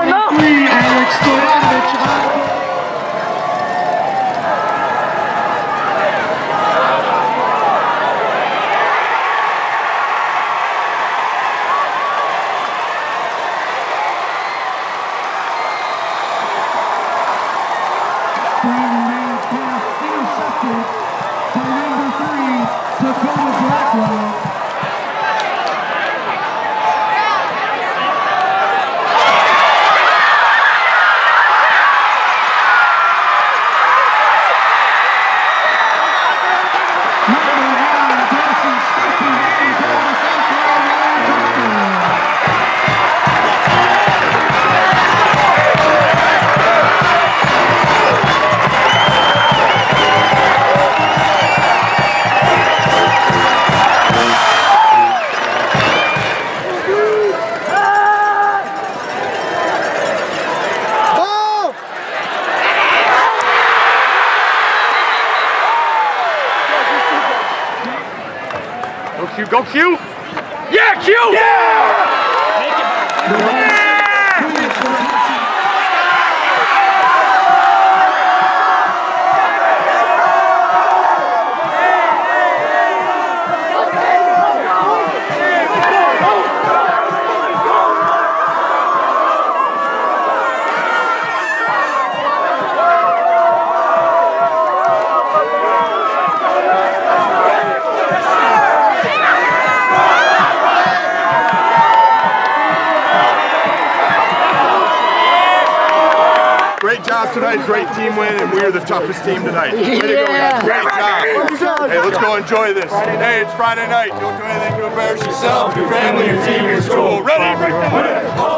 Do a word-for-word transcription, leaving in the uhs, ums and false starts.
no! Alex Stoyanovich. Q, go Q! Yeah, Q! Yeah! Yeah! Great job tonight, great team win, and we are the toughest team tonight. Way to go, guys. Great job. Hey, let's go enjoy this. Hey, it's Friday night. Don't do anything to embarrass yourself, your family, your team, your school. Ready?